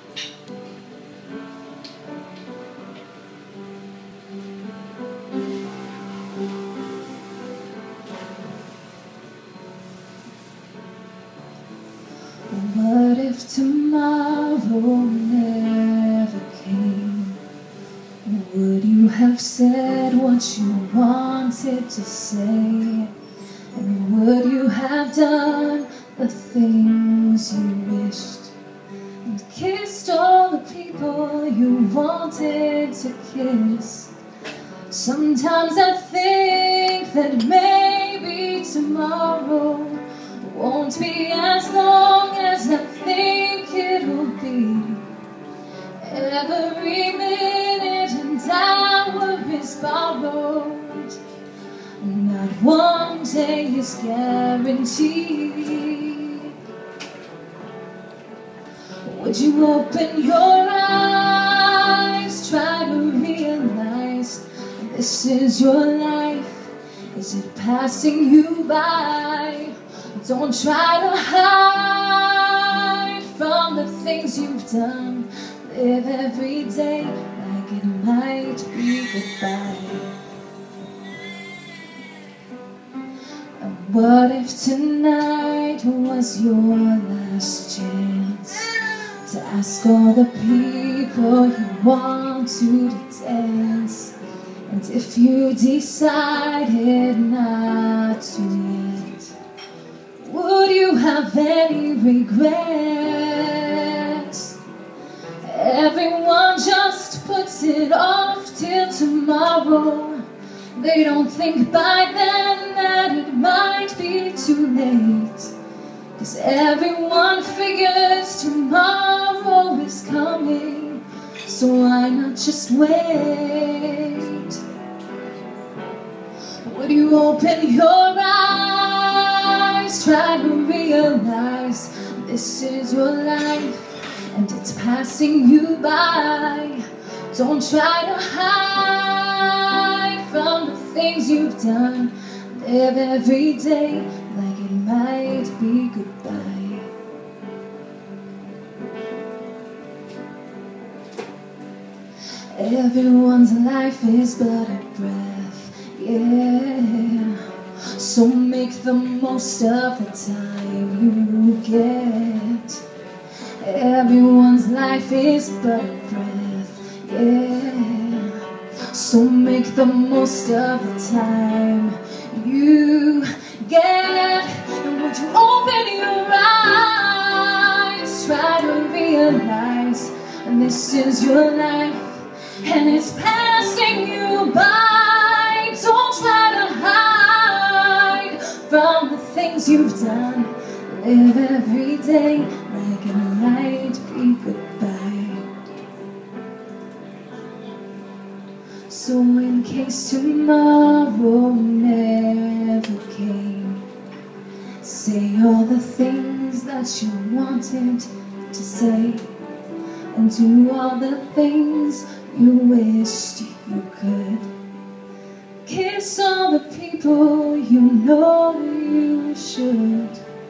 What if tomorrow never came? Would you have said what you wanted to say? And would you have done the things you wished? And kissed all the people you wanted to kiss? Sometimes I think that maybe tomorrow won't be as long as I think it'll be. Every minute and hour is borrowed. Not one day is guaranteed. Would you open your eyes, try to realize this is your life? Is it passing you by? Don't try to hide from the things you've done. Live every day like it might be goodbye. And what if tonight was your last chance to ask all the people you want to dance? And if you decided not to yet, would you have any regrets? Everyone just puts it off till tomorrow. They don't think by then that it might be too late. 'Cause everyone figures tomorrow is coming. So why not just wait? Would you open your eyes, try to realize this is your life and it's passing you by? Don't try to hide from the things you've done. Live every day like it might be goodbye. Everyone's life is but a breath, yeah. So make the most of the time you get. Everyone's life is but a breath, yeah. So make the most of the time you get. And would you open your eyes, try to realize this is your life and it's passing you by. Don't try to hide from the things you've done. Live every day like it might be goodbye. So in case tomorrow never came, say all the things that you wanted to say, and do all the things you wished you could. Kiss all the people you know you should.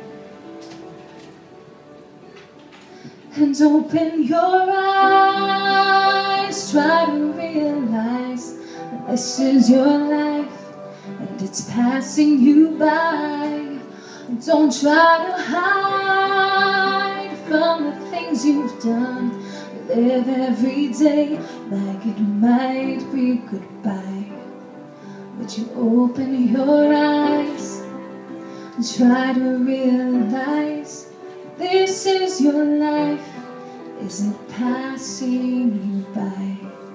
And open your eyes, try to realize that this is your life and it's passing you by. Don't try to hide from the things you've done. Live every day like it might be goodbye. Would you open your eyes and try to realize this is your life? Is it passing you by?